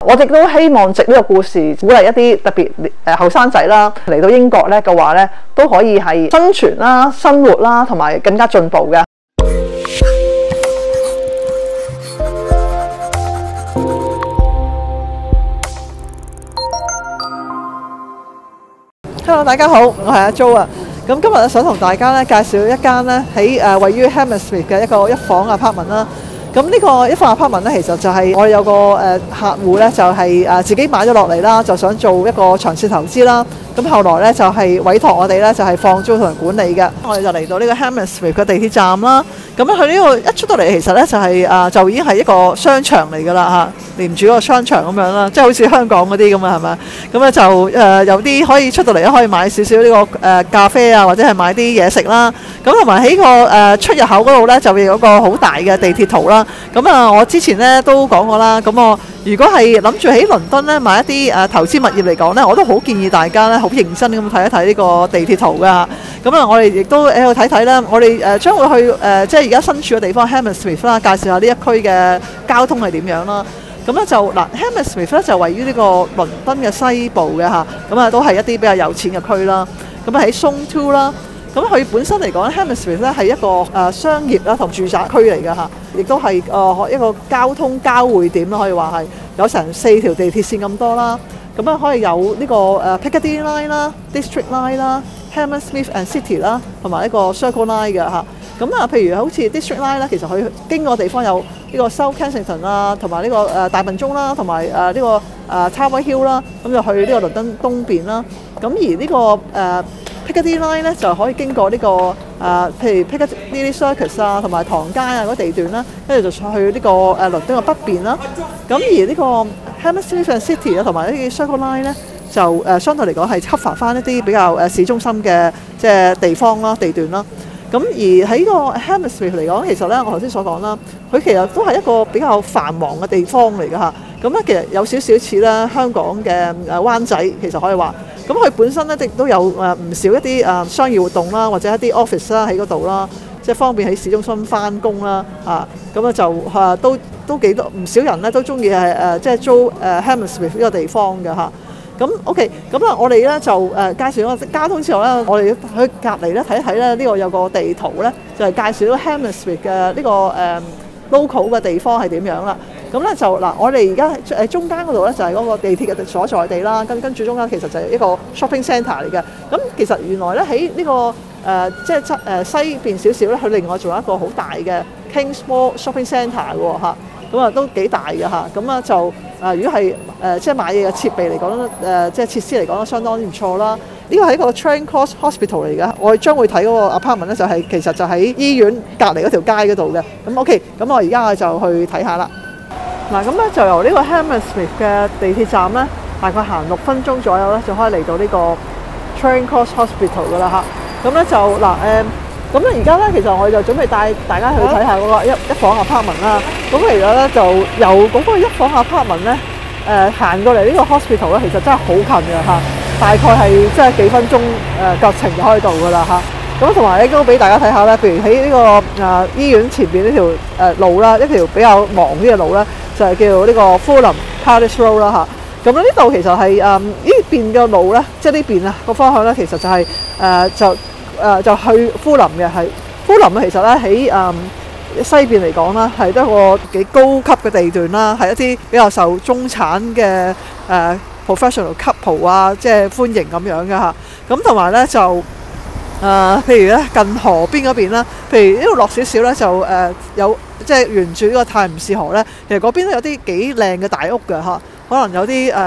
我亦都希望藉呢個故事鼓勵一啲特別後生仔啦，嚟到英國咧嘅話咧，都可以係生存啦、生活啦，同埋更加進步嘅。Hello， 大家好，我係阿 Jo 啊。咁今日想同大家咧介紹一間咧喺位於 Hammersmith 嘅一個一房 apartment 啦。咁呢個一房 apartment 咧，其實就係我哋有個客戶咧，就係自己買咗落嚟啦，就想做一個長線投資啦。咁後來咧就係委託我哋咧，就係放租同埋管理嘅。我哋就嚟到呢個 Hammersmith 嘅地鐵站啦。咁佢呢個一出到嚟，其實咧就係就已經係一個商場嚟㗎啦嚇，連住個商場咁樣啦，即係好似香港嗰啲咁啊，係咪？咁咧就有啲可以出到嚟可以買少少呢個咖啡啊，或者係買啲嘢食啦。咁同埋喺個出入口嗰度咧，就有個好大嘅地鐵圖啦。咁啊，我之前咧都講過啦。咁我如果係諗住喺倫敦咧買一啲投資物業嚟講咧，我都好建議大家咧好認真咁睇一睇呢個地鐵圖㗎。咁啊，我哋亦都喺度睇睇啦。我哋將會去即係而家身處嘅地方 Hammersmith 啦，介紹下呢一區嘅交通係點樣啦。咁咧就嗱 Hammersmith 咧就位於呢個倫敦嘅西部嘅嚇，咁啊都係一啲比較有錢嘅區啦。咁啊喺 Zone 2啦。咁佢本身嚟講 Hammersmith 咧係一個商業啦同住宅區嚟嘅嚇，亦都係一個交通交匯點啦，可以話係有成4條地鐵線咁多啦。咁啊可以有呢個Piccadilly Line 啦、District Line 啦、Hammersmith and City 啦，同埋呢個 Circle Line 嘅嚇。咁啊，譬如好似 District Line 咧，其實佢經過嘅地方有呢個 South Kensington 啦，同埋呢個大笨鐘啦，同埋呢個Tower Hill 啦，咁就去呢個倫敦東邊啦。咁而呢個Piccadilly Line 咧就可以經過呢個譬如 Piccadilly Circus 啊，同埋唐街啊嗰地段啦，跟住就去呢個倫敦嘅北邊啦。咁而呢個 Hammersmith and City 啊，同埋呢啲 Circle Line 咧，就相對嚟講係cover翻一啲比較市中心嘅即係地方啦、地段啦。咁而喺個 Hammersmith 嚟講，其實咧我頭先所講啦，佢其實都係一個比較繁忙嘅地方嚟㗎嚇。咁咧其實有少少似咧香港嘅灣仔，其實可以話。咁佢本身咧亦都有唔少一啲商業活動啦，或者一啲 office 啦喺嗰度啦，即係方便喺市中心翻工啦咁就都幾多唔少人咧都中意係即係租Hammersmith 呢個地方嘅嚇。咁 OK， 咁啊我哋咧就介紹咗交通之後咧，我哋去隔離咧睇一睇咧呢個有個地圖咧，就係介紹咗 Hammersmith 嘅呢個local 嘅地方係點樣啦。咁咧就嗱，我哋而家中間嗰度咧就係嗰個地鐵嘅所在地啦，跟住中間其實就係一個 shopping centre 嚟嘅。咁其實原來咧喺呢個即係西邊少少咧，佢另外仲有一個好大嘅 Kings Mall shopping centre 喎嚇，咁啊都幾大嘅嚇。咁啊就如果係即係買嘢嘅設備嚟講即係設施嚟講都相當唔錯啦。呢個係一個 Charing Cross Hospital 嚟嘅，我哋將會睇嗰個 apartment 咧就係其實就喺醫院隔離嗰條街嗰度嘅。咁 OK， 咁我而家就去睇下啦。嗱，咁咧就由呢個 Hammersmith 嘅地鐵站咧，大概行6分鐘左右咧，就可以嚟到呢個 Charing Cross Hospital 噶啦嚇。咁咧就嗱咁咧而家咧其實我哋就準備帶大家去睇下嗰個一房 apartment 啦。咁其實咧就由嗰個一房 apartment 咧行過嚟呢個 hospital 咧，其實真係好近嘅嚇，大概係即係幾分鐘腳程就可以到噶啦嚇。咁同埋咧都俾大家睇下咧，譬如喺呢個醫院前邊呢條路啦，一條比較忙啲嘅路咧，就係叫呢個 Fulham Palace Road 啦嚇。咁呢度其實係呢邊嘅路咧，即係呢邊啊個方向咧，其實就係就去 Fulham 嘅，係 Fulham 其實咧喺西邊嚟講啦，係一個幾高級嘅地段啦，係一啲比較受中產嘅professional couple 啊，即係歡迎咁樣嘅嚇。咁同埋咧就譬如咧近河邊嗰邊啦，譬如呢度落少少咧就有即係沿住呢個泰晤士河咧，其實嗰邊都有啲幾靚嘅大屋嘅嚇，可能有啲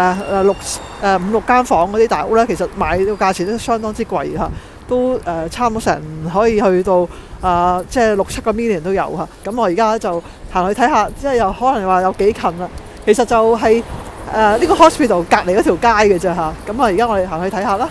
5、6間房嗰啲大屋咧，其實買個價錢都相當之貴嚇，都差唔多成可以去到即係6、7個 million 都有嚇。咁我而家就行去睇下，即係又可能話有幾近啦。其實就係呢個 hospital 隔離嗰條街嘅啫嚇。咁啊，而家我哋行去睇下啦。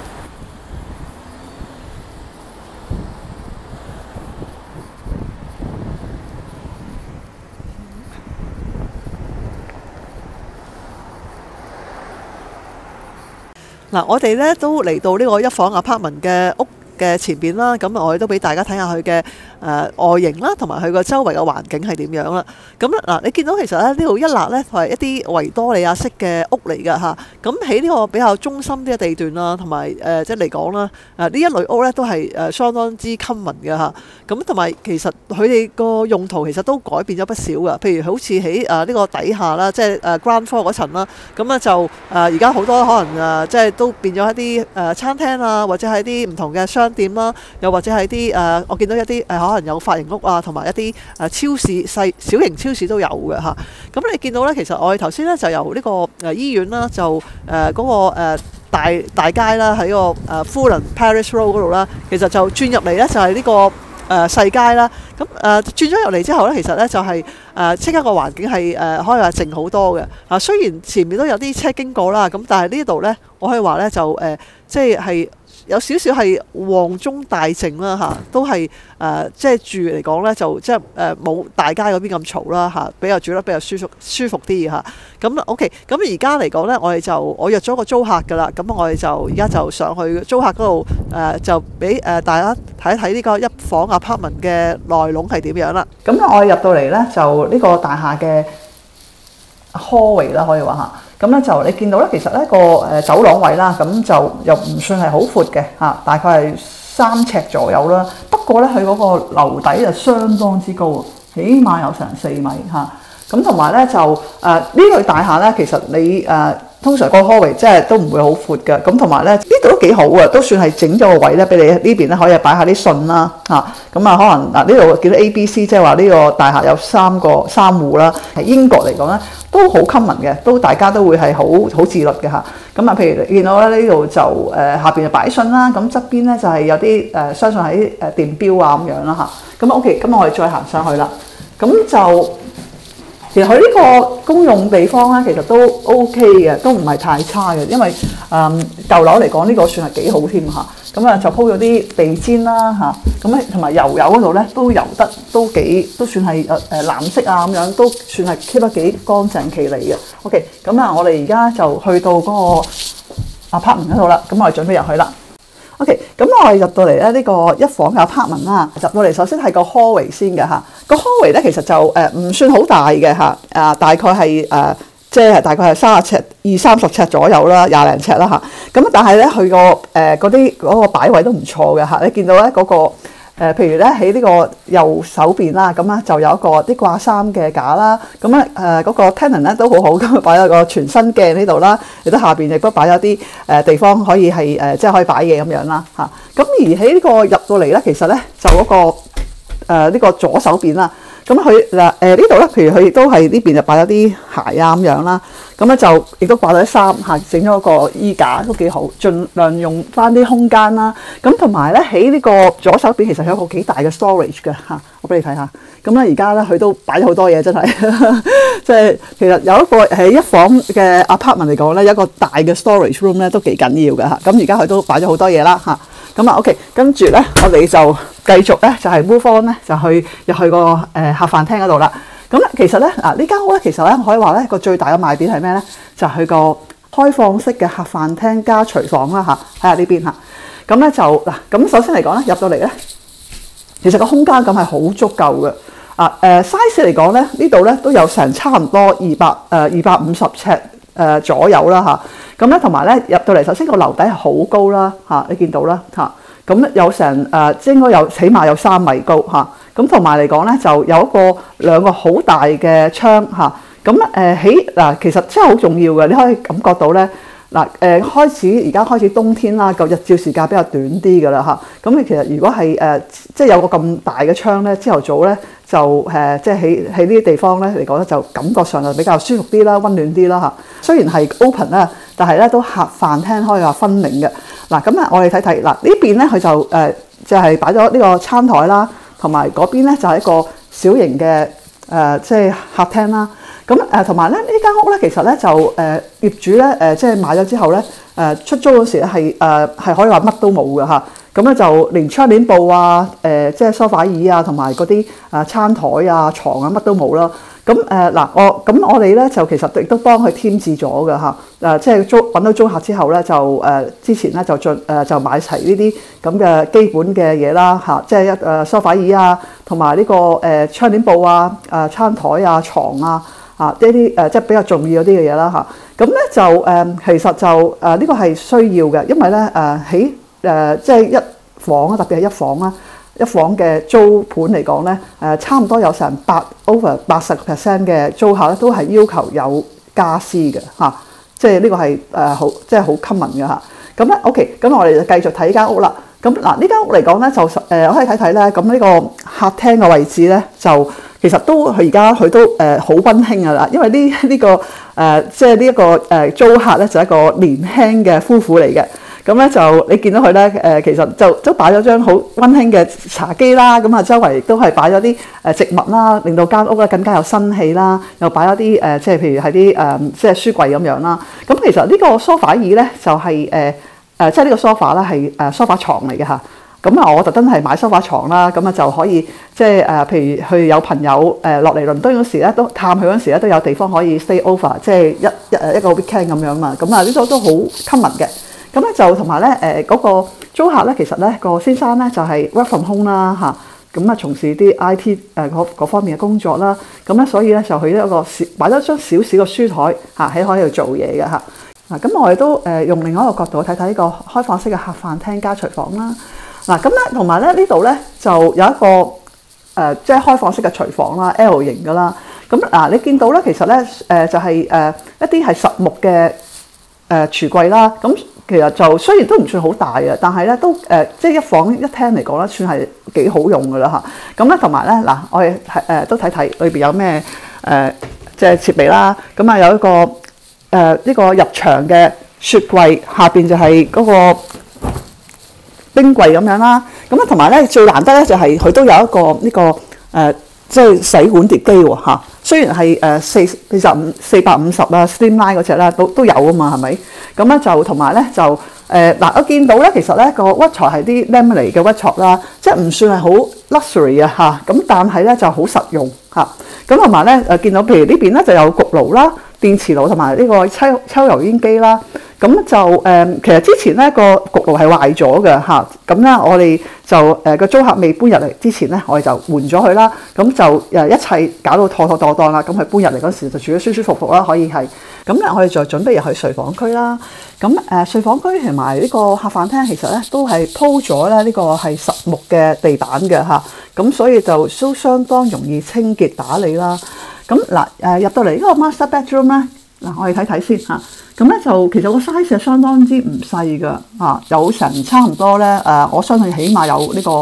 嗱，我哋咧都嚟到呢個一房 apartment 嘅屋嘅前邊啦，咁我哋都俾大家睇下佢嘅外形啦，同埋佢個周圍嘅環境係點樣啦。咁嗱，你見到其實咧呢度一笪咧係一啲維多利亞式嘅屋嚟㗎嚇。咁喺呢個比較中心啲嘅地段啦，同埋即係嚟講啦，呢一類屋咧都係相當之 common 嘅嚇。咁同埋其實佢哋個用途其實都改變咗不少㗎。譬如好似喺呢個底下啦，即係ground floor 嗰層啦，咁啊就而家好多可能即係都變咗一啲餐廳啊，或者係啲唔同嘅商店啦，又或者係啲我見到一啲可能有髮型屋啊，同埋一啲超市小型超市都有嘅嚇。咁你見到咧，其實我哋頭先咧就由呢個醫院啦，就嗰個大街啦，喺個Fulham Parish Road 嗰度啦，其實就轉入嚟咧就係呢個細街啦。咁轉咗入嚟之後咧，其實咧就係即刻個環境係可以話靜好多嘅。雖然前面都有啲車經過啦，咁但係呢度咧，我可以話咧就即係有少少係旺中大靜啦嚇，都係即係住嚟講咧就即係冇大街嗰邊咁嘈啦嚇，比較住得比較舒服啲嚇。咁 OK， 咁而家嚟講咧，我約咗個租客㗎啦，咁我哋就而家就上去租客嗰度就俾大家睇一睇呢個一房 apartment 嘅內籠係點樣啦。咁我哋入到嚟咧就呢個大廈嘅 hallway 啦，可以話嚇。咁咧就你見到咧，其實呢個走廊位啦，咁就又唔算係好闊嘅嚇，大概係3尺左右啦。不過咧，佢嗰個樓底就相當之高，起碼有成4米嚇。咁同埋咧就呢類大廈咧，其實你通常個 hallway 即係都唔會好闊嘅。咁同埋咧呢度都幾好嘅，都算係整咗個位咧俾你呢邊咧可以擺下啲信啦嚇。咁可能呢度見到 ABC， 即係話呢個大廈有3戶啦。喺英國嚟講咧，都好 common 嘅，都大家都會係好自律嘅嚇。咁譬如你見到咧呢度就下邊就擺信啦，咁側邊咧就係有啲相信係電錶啊咁樣啦嚇。咁 OK， 咁我哋再行上去啦。咁就其實佢呢個公用地方咧，其實都 OK 嘅，都唔係太差嘅，因為舊樓嚟講呢個算係幾好添嚇。咁就鋪咗啲地氈啦嚇，咁同埋油嗰度咧都油得都算係藍色啊咁樣，都算係 keep 得幾乾淨企理嘅。OK， 咁我哋而家就去到嗰個 apartment 嗰度啦，咁我哋準備入去啦。OK， 咁我哋入到嚟咧呢個一房嘅 apartment 啦，入到嚟首先係個 hallway 先嘅嚇，個 hallway 咧其實就唔算好大嘅嚇，大概係即係大概係20-30尺左右啦，20零尺啦嚇。咁但係咧佢個嗰個擺位都唔錯嘅嚇，你見到咧嗰個譬如咧喺呢個右手邊啦，咁啊就有一個啲掛衫嘅架啦。咁咧嗰個 tenant 咧都好好，咁擺咗個全身鏡呢度啦，亦都下邊亦都擺咗啲地方可以係即係可以擺嘢咁樣啦嚇。咁而喺呢個入到嚟咧，其實咧就嗰個呢個左手邊啦。咁佢呢度咧，譬如佢亦都係呢邊就擺咗啲鞋啊咁樣啦，咁咧就亦都掛咗啲衫嚇，整咗個衣架都幾好，盡量用翻啲空間啦。咁同埋咧喺呢個左手邊其實有一個幾大嘅 storage 嘅嚇，我俾你睇下。咁咧而家咧佢都擺咗好多嘢，真係即係其實有一個喺一房嘅 apartment 嚟講咧，有一個大嘅 storage room 咧都幾緊要嘅嚇。咁而家佢都擺咗好多嘢啦嚇。咁OK， 跟住咧我哋就繼續咧就係 move on咧，就入去個客飯廳嗰度啦。咁咧其實咧呢間屋咧其實咧可以話咧個最大嘅賣點係咩咧？就係佢個開放式嘅客飯廳加廚房啦嚇，睇下呢邊嚇。咁咧就咁首先嚟講咧入到嚟咧，其實個空間感係好足夠嘅。size 嚟講咧呢度咧都有成差唔多250尺左右啦嚇。咁咧同埋咧入到嚟，首先個樓底係好高啦嚇，你見到啦嚇。咁有成應該有起碼有3米高嚇。咁同埋嚟講咧，就有兩個好大嘅窗嚇。咁其實真係好重要嘅，你可以感覺到咧而家開始冬天啦，個日照時間比較短啲㗎啦嚇。咁你其實如果係即係有個咁大嘅窗咧，朝頭早咧就即係喺呢啲地方咧嚟講咧，就感覺上就比較舒服啲啦，溫暖啲啦嚇。雖然係 open 啦，但係咧都客飯廳可以話分明嘅。咁我哋睇睇呢邊咧，佢就係擺咗呢個餐台啦，同埋嗰邊咧就係一個小型嘅即係客廳啦。咁同埋咧呢間屋咧，其實咧就業主咧即係買咗之後咧出租嗰時咧係可以話乜都冇嘅嚇。咁咧就連窗簾布啊、即係梳化椅啊，同埋嗰啲餐台啊、床啊乜都冇啦。 嗱，我哋咧就其實亦都幫佢添置咗嘅嚇，即係揾到租客之後咧，就之前咧就買齊呢啲咁嘅基本嘅嘢啦嚇，即係梳化椅啊，同埋呢個窗簾布啊、餐台啊、床啊呢啲即係比較重要嗰啲嘅嘢啦嚇。咁咧就其實就呢個係需要嘅，因為咧喺即係一房啊，特別係一房啦。一房嘅租盤嚟講咧，差唔多有成80% 嘅租客咧都係要求有家私嘅嚇，即係呢個係即係好 common 嘅嚇。咁咧 OK，咁我哋就繼續睇間屋啦。咁嗱呢間屋嚟講咧，就可以睇睇咧。咁呢個客廳嘅位置咧，就其實都而家佢都好溫馨㗎啦。因為呢個即係呢一個租客咧，就係一個年輕嘅夫婦嚟嘅。咁咧就你見到佢咧，其實就都擺咗張好溫馨嘅茶几啦，咁周圍亦都係擺咗啲植物啦，令到間屋咧更加有新氣啦。又擺咗啲即係譬如係啲即係書櫃咁樣啦。咁其實呢個梳化椅咧就係即係呢個梳化啦係梳化床嚟嘅嚇。咁我特登係買梳化床啦，咁就可以即係譬如去有朋友落嚟倫敦嗰時咧，都探佢嗰時咧都有地方可以 stay over， 即係一個 weekend 咁樣嘛。咁呢個都好 common 嘅。咁咧就同埋咧嗰個租客咧，其實咧個先生咧就係 work from home 啦嚇，咁從事啲 IT 嗰方面嘅工作啦，咁咧所以咧就去一個擺咗張少少嘅書台喺可以度做嘢嘅嚇。嗱咁我哋都用另外一個角度睇睇呢個開放式嘅客飯廳加廚房啦。嗱咁咧同埋咧呢度咧就有一個即係開放式嘅廚房啦 ，L 型㗎啦。咁嗱你見到咧其實咧就係一啲係實木嘅櫥櫃啦，咁。其實就雖然都唔算好大嘅，但係咧都即係一房一廳嚟講咧，算係幾好用㗎啦嚇。咁咧同埋咧嗱，我哋都睇睇裏邊有咩即係設備啦。咁有一個呢個入牆嘅雪櫃，下邊就係嗰個冰櫃咁樣啦。咁同埋咧最難得咧就係佢都有一個呢個即係洗碗碟機喎嚇。雖然係450啦 Streamline 嗰隻啦，都有啊嘛，係咪？咁咧就同埋咧就嗱，我見到咧其實咧個屈材係啲 laminate 嘅屈材啦，即係唔算係好 luxury 啊嚇。咁但係咧就好實用嚇。咁同埋咧見到譬如呢邊咧就有焗爐啦、電磁爐同埋呢個抽油煙機啦。咁就其實之前咧個焗爐係壞咗嘅嚇，咁咧我哋就個租客未搬入嚟之前咧，我哋就換咗佢啦。咁就一切搞到妥妥當當啦。咁佢搬入嚟嗰時就住得舒舒服服啦，可以係。咁咧我哋就準備入去睡房區啦。咁睡房區同埋呢個客飯廳其實咧都係鋪咗咧呢個係實木嘅地板嘅嚇，咁所以就都相當容易清潔打理啦。咁嗱入到嚟呢個 master bedroom 咧，嗱我哋睇睇先嚇。咁咧就其實個 size 係相當之唔細㗎嚇，有成差唔多咧我相信起碼有呢個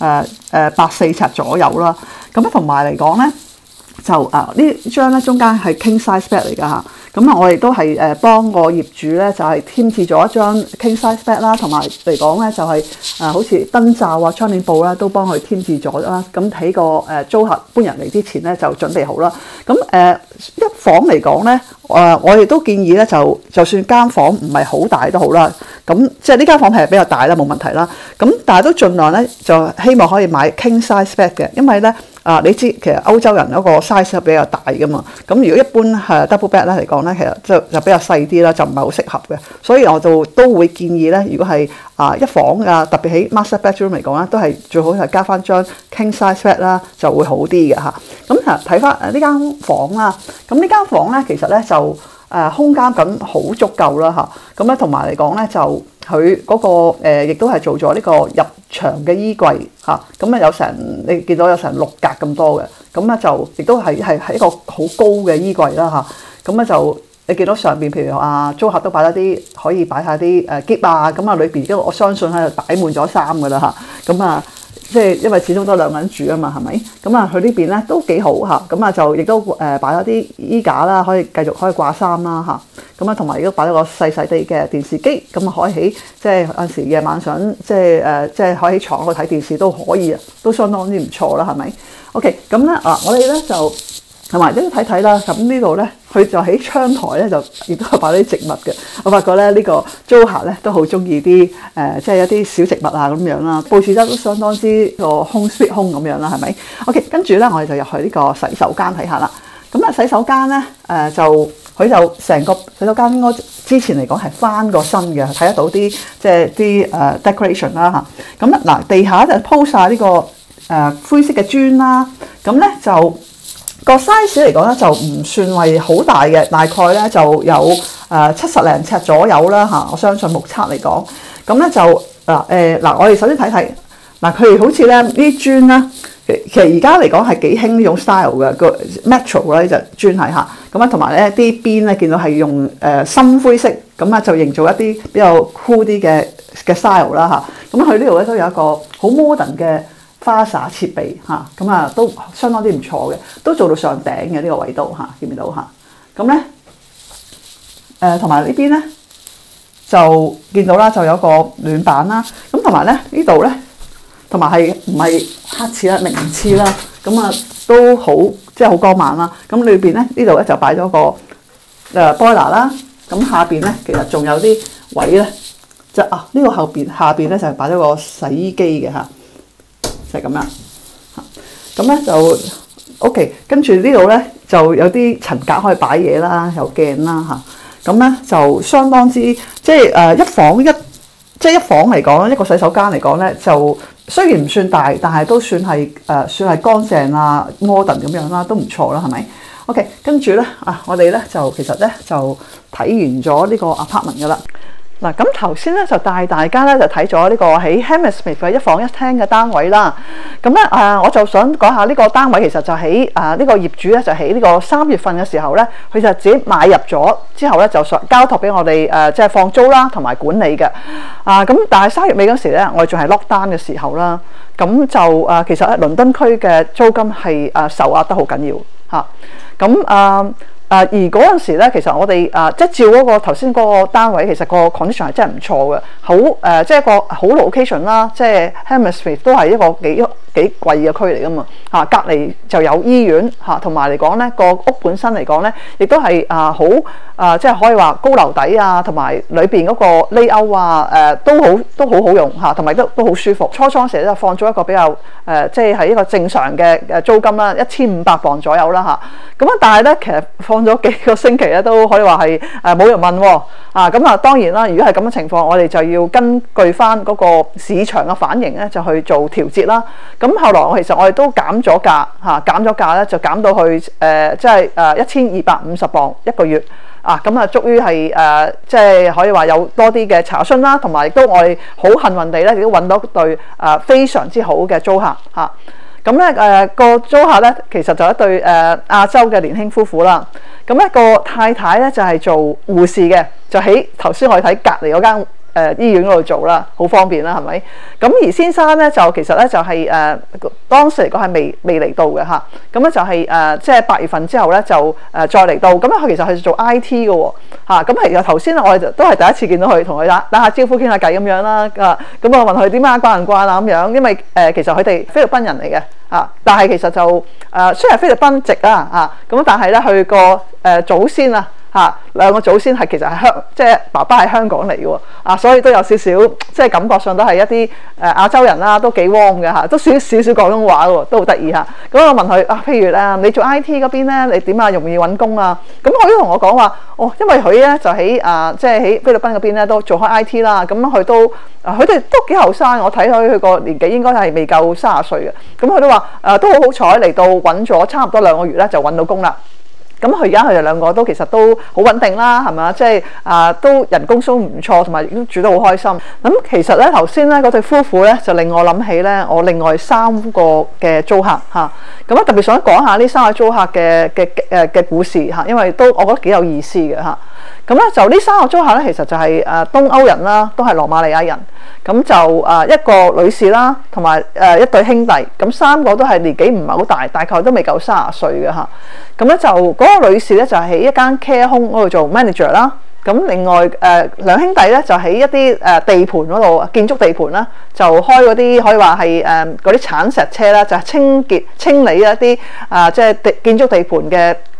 8-4尺左右啦。咁咧同埋嚟講咧就呢張咧中間係 king size bed 嚟㗎嚇。咁我哋都係幫個業主咧就係添置咗一張 king size bed 啦，同埋嚟講咧就係好似燈罩啊、窗簾布啦都幫佢添置咗啦。咁喺個租客搬人嚟之前咧就準備好啦。咁一房嚟講咧，我哋都建議咧就算間房唔係好大都好啦。咁即係呢間房係比較大啦，冇問題啦。咁但係都盡量咧就希望可以買 king size bed 嘅，因為咧你知其實歐洲人嗰個 size 比較大噶嘛。咁如果一般係 double bed 咧嚟講咧，其實就比較細啲啦，就唔係好適合嘅。所以我就都會建議咧，如果係一房啊，特別喺 master bedroom 嚟講咧，都係最好係加翻張 king size bed 啦，就會好啲嘅嚇。咁睇翻呢間房啦，咁呢間房咧其實咧就空間感好足夠啦嚇。咁咧同埋嚟講咧就佢嗰個亦都係做咗呢個入牆嘅衣櫃嚇。咁有成你見到有成6格咁多嘅，咁咧就亦都係一個好高嘅衣櫃啦嚇。咁咧就你見到上邊譬如租客都擺咗啲可以擺下啲篋啊，咁裏邊我相信喺度擺滿咗衫㗎啦嚇。咁即係因為始終都兩個人住啊嘛，係咪？咁佢呢邊咧都幾好嚇，咁就亦都擺咗啲衣架啦，可以繼續可以掛衫啦嚇。咁同埋亦都擺咗個細細地嘅電視機，咁可以喺即係有陣時夜晚上即係可以喺床度睇電視都可以啊，都相當之唔錯啦，係咪 ？OK， 咁咧我哋咧就同埋都睇睇啦。咁呢度咧，佢就喺窗台咧就亦都係擺啲植物嘅。我發覺咧呢個租客咧都好中意啲即係一啲小植物啊咁樣啦，佈置得都相當之個 home sweet home 咁樣啦，係咪 ？OK， 跟住咧我哋就入去呢個洗手間睇下啦。 咁啊洗手間咧佢就成個洗手間應該之前嚟講係翻過身嘅，睇得到啲即係啲decoration 啦嚇。咁咧嗱，地下就鋪晒呢個灰色嘅磚啦。咁咧就個 size 嚟講咧就唔算係好大嘅，大概咧就有70零尺左右啦嚇。我相信目測嚟講，咁咧就我哋首先睇睇嗱，佢哋好似咧啲磚咧。其實而家嚟講係幾興呢種 style 嘅，個 metro 咧就磚係嚇，咁啊同埋咧啲邊咧見到係用深灰色，咁啊就營造一啲比較 cool 啲嘅 style 啦嚇。咁佢呢度咧都有一個好 modern 嘅花灑設備嚇，咁啊都相當之唔錯嘅，都做到上頂嘅呢個位度嚇，見唔見到嚇？咁咧同埋呢邊咧就見到啦，就有個暖板啦，咁同埋咧呢度咧。同埋係唔係黑廁啦、明廁啦，咁啊都好即係好光猛啦。咁裏邊咧呢度咧就擺咗個boiler啦。咁下邊咧其實仲有啲位咧，就呢個下邊咧就係擺咗個洗衣機嘅嚇，就係咁樣。咁咧就 OK， 跟住呢度咧就有啲層格可以擺嘢啦，有鏡啦嚇。咁咧就相當之即係一房嚟講，一個洗手間嚟講咧就。雖然唔算大，但係都算係乾淨啊 modern 咁樣啦，都唔錯啦，係咪 ？OK， 跟住咧我哋咧就其實咧就睇完咗呢個 apartment 噶啦。嗱，咁頭先咧就帶大家咧就睇咗呢個喺 Hammersmith 嘅一房一廳嘅單位啦。咁咧我就想講下呢個單位其實就喺呢個業主咧就喺呢個3月份嘅時候咧，佢就自己買入咗之後咧就交託俾我哋即係放租啦同埋管理嘅。咁但係3月尾嗰時咧，我哋仲係 lock down 嘅時候啦。咁就其實喺倫敦區嘅租金係受壓得好緊要嚇。咁而嗰陣時咧，其實我哋即係照嗰個頭先嗰個單位，其實個 condition 係真係唔錯嘅，好即係一個好 location 啦，即係 Hammersmith 都係一個幾貴嘅區嚟噶嘛嚇，隔離就有醫院嚇，同埋嚟講咧個屋本身嚟講咧，亦都係好即係可以話高樓底啊，同埋裏邊嗰個 layout 都好用嚇，同埋都好舒服。初時咧放咗一個比較即係一個正常嘅租金啦，1500磅左右啦嚇。咁但係咧其實放咗幾個星期咧，都可以話係冇人問喎咁當然啦，如果係咁嘅情況，我哋就要根據翻嗰個市場嘅反應咧，就去做調節啦。咁後來其實我哋都減咗價減咗價咧就減到去即係1250磅一個月咁終於係即係可以話有多啲嘅查詢啦，同埋亦都我哋好幸運地咧，亦都揾到對非常之好嘅租客咁咧個租客咧其實就一對亞洲嘅年輕夫婦啦。咁咧個太太咧就係做護士嘅，就喺頭先我哋睇隔離嗰間醫院嗰度做啦，好方便啦，係咪？咁而先生咧就其實咧就係當時嚟講係未嚟到嘅嚇。咁咧就係即係8月份之後咧就再嚟到。咁佢其實係做 IT 嘅喎咁其實頭先我哋都係第一次見到佢，同佢打下招呼傾下偈咁樣啦咁我問佢點解慣唔慣咁樣，因為其實佢哋菲律賓人嚟嘅但係其實就雖然菲律賓籍啦咁但係咧佢個祖先兩個祖先係其實係即係爸爸喺香港嚟嘅喎所以都有少少即係感覺上都係一啲亞洲人啦，都幾 warm 嘅都少少廣東話喎，都好得意咁我問佢譬如你做 IT 嗰邊咧，你點容易揾工啊？咁佢都同我講話因為佢咧就喺即係喺菲律賓嗰邊咧都做開 IT 啦，咁佢哋都幾後生，我睇佢個年紀應該係未夠30歲嘅，咁佢都話都好彩嚟到揾咗差唔多2個月咧就揾到工啦。咁佢哋兩個都其實都好穩定啦，係咪？即係都人工都唔錯，同埋都住得好開心。咁其實咧頭先咧嗰對夫婦咧就令我諗起咧我另外3個嘅租客咁特別想講下呢3個租客嘅故事因為都我覺得幾有意思嘅咁咧就呢3個租客咧其實就係東歐人啦，都係羅馬尼亞人。咁就一個女士啦，同埋一對兄弟，咁3個都係年紀唔係好大，大概都未夠30歲嘅咁咧就嗰個女士咧就喺一間 care home 嗰度做 manager 啦。咁另外兩兄弟咧就喺一啲地盤嗰度，建築地盤啦，就開嗰啲可以話係嗰啲鏟石車啦，就係清理一啲即係建築地盤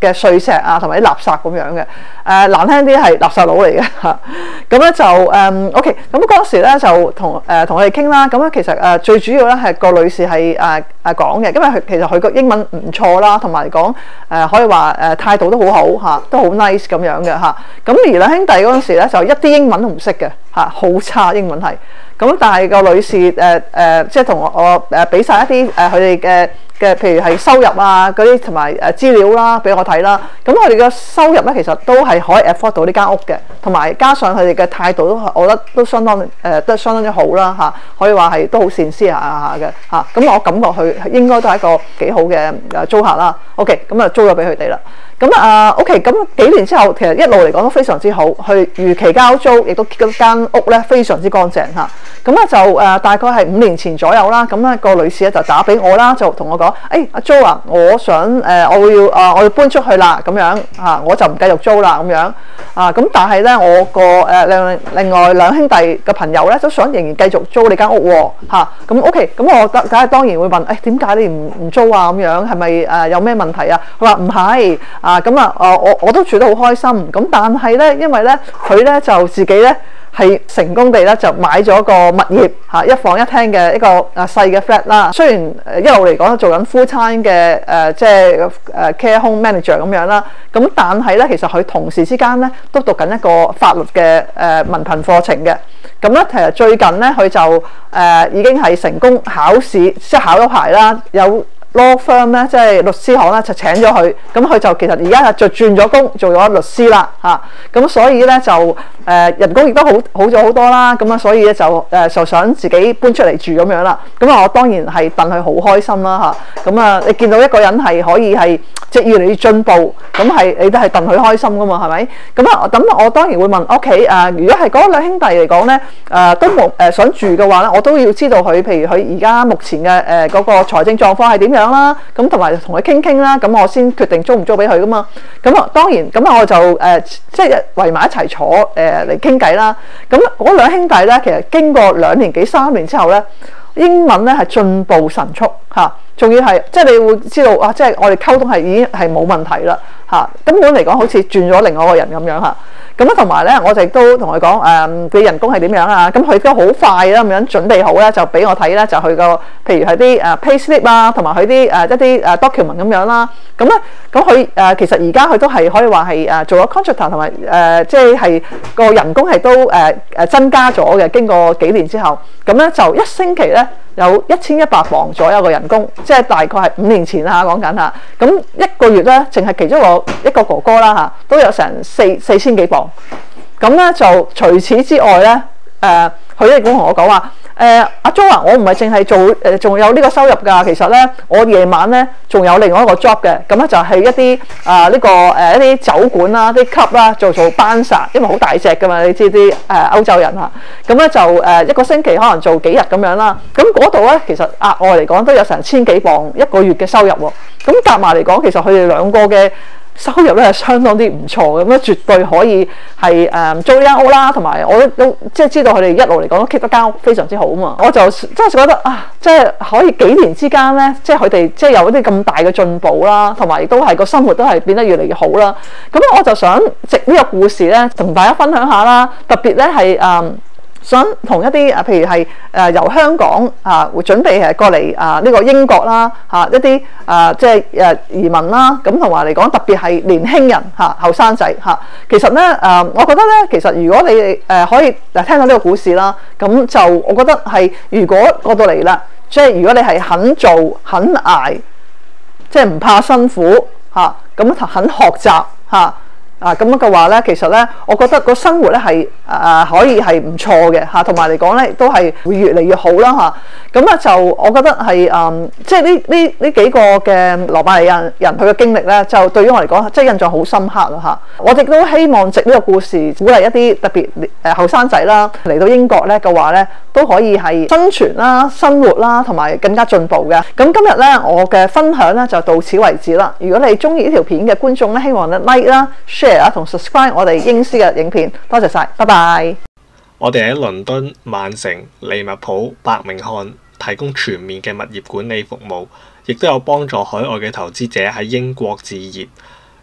嘅碎石啊，同埋啲垃圾咁樣嘅。難聽啲係垃圾佬嚟嘅嚇。咁咧就OK。咁嗰時咧就同我哋傾啦。咁咧其實最主要咧係個女士係講嘅，因為其實佢個英文唔錯啦，同埋講可以話態度都好好嚇，都好 nice 咁樣嘅嚇。咁而兩兄弟嗰陣時咧就一啲英文都唔識嘅嚇，好差英文係。咁但係個女士即係同我俾晒一啲佢哋嘅譬如係收入啊嗰啲同埋資料啦俾我睇啦。咁佢哋嘅收入咧其實都係可以 afford 到呢間屋嘅，同埋加上佢哋嘅態度都我覺得都相當之好啦嚇，可以話係都好善思下嘅嚇。咁我感覺佢應該都係一個幾好嘅租客啦。OK， 咁租咗俾佢哋啦。咁OK， 咁幾年之後其實一路嚟講都非常之好，佢如期交租，亦都間屋咧非常之乾淨嚇。咁咧就大概係5年前左右啦。咁咧個女士咧就打俾我啦，就同我講：阿 Jo 啊，我想我要搬出去啦，咁樣嚇，我就唔繼續租啦咁樣咁但係咧我個另外兩兄弟嘅朋友咧都想仍然繼續租你間屋喎嚇。咁 OK， 咁我梗係當然會問：點解你唔租啊？咁樣係咪有咩問題啊？佢話唔係我都住得好開心。咁但係咧，因為咧佢咧就自己咧係成功地咧就買咗個物業嚇，一房一廳嘅一個細嘅 flat 啦。雖然一路嚟講做緊 full time 嘅即係care home manager 咁樣啦。咁但係咧其實佢同時之間咧都讀緊一個法律嘅文憑課程嘅。咁咧其實最近咧佢就已經係成功考試，即係考咗牌啦，有law firm 咧，即係律師行咧，就請咗佢，咁佢就其實而家就轉咗工，做咗律師啦嚇。咁所以咧就人工亦都好咗好多啦。咁所以咧就想自己搬出嚟住咁樣啦。咁我當然係戥佢好開心啦嚇。咁你見到一個人係可以係即係越嚟越進步，咁你都係戥佢開心噶嘛，係咪？咁我當然會問 OK 如果係嗰兩兄弟嚟講咧都冇想住嘅話咧，我都要知道佢譬如佢而家目前嘅嗰個財政狀況係點樣啦，咁同埋同佢傾啦，咁我先決定租唔租俾佢噶嘛。咁當然咁我就即係圍埋一齊坐嚟傾偈啦。咁嗰兩兄弟咧，其實經過2年幾3年之後咧，英文咧係進步神速嚇，仲要係即係你會知道即係我哋溝通係已經係冇問題啦嚇。根本嚟講好似轉咗另外一個人咁樣嚇。咁同埋咧，我就亦都同佢講佢人工係點樣啊？咁佢都好快啦，咁樣準備好咧，就俾我睇咧，就佢個譬如係啲payslip 啊，同埋佢啲一啲document 咁樣啦。咁佢其實而家佢都係可以話係做咗 contractor 同埋即係個人工係都增加咗嘅。經過幾年之後，咁咧就一星期咧有1100磅左右嘅人工，即係大概係5年前啦講緊嚇。咁一個月咧，淨係其中一個哥哥啦嚇，都有成4000幾磅。咁咧就除此之外咧，佢亦都同我講話，阿 Jo 啊，我唔係淨係做仲有呢個收入㗎。其實咧，我夜晚咧仲有另外一個 job 嘅。咁咧就係一啲一啲酒館啦、啲 club 啦，做 bouncer，因為好大隻㗎嘛，你知啲歐洲人嚇。咁咧就一個星期可能做幾日咁樣啦。咁嗰度咧其實額外嚟講都有成1000幾磅一個月嘅收入喎。咁夾埋嚟講，其實佢哋兩個嘅收入咧係相當啲唔錯嘅，咁咧絕對可以係租呢間屋啦，同埋我都即係知道佢哋一路嚟講都 keep 得間屋非常之好啊嘛。我就真係覺得即係可以幾年之間咧，即係佢哋即係有一啲咁大嘅進步啦，同埋亦都係個生活都係變得越嚟越好啦。咁我就想藉呢個故事咧，同大家分享下啦。特別咧係想同一啲譬如係由香港會準備過嚟呢個英國啦一啲即係移民啦，咁同埋嚟講特別係年輕人後生仔其實咧我覺得咧，其實如果你可以聽到呢個故事啦，咁就我覺得係如果過到嚟啦，即係如果你係肯做肯捱，即係唔怕辛苦咁肯學習咁樣嘅話咧，其實咧，我覺得個生活咧係可以係唔錯嘅同埋嚟講咧都係會越嚟越好啦咁啊就我覺得係即係呢幾個嘅羅馬尼亞人佢嘅經歷咧，就對於我嚟講即係印象好深刻啦我亦都希望藉呢個故事鼓勵一啲特別後生仔啦嚟到英國咧嘅話咧，都可以係生存啦、生活啦，同埋更加進步嘅。咁今日咧我嘅分享咧就到此為止啦。如果你中意呢條片嘅觀眾咧，希望你 like 啦、share同 subscribe 我哋英詩嘅影片，多謝晒，拜拜。 我哋喺倫敦、曼城、利物浦、伯明翰提供全面嘅物業管理服務，亦都有幫助海外嘅投資者喺英國置業。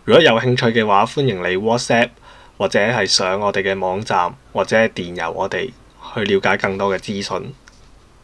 如果有興趣嘅話，歡迎你 WhatsApp 或者係上我哋嘅網站或者係電郵我哋去了解更多嘅資訊。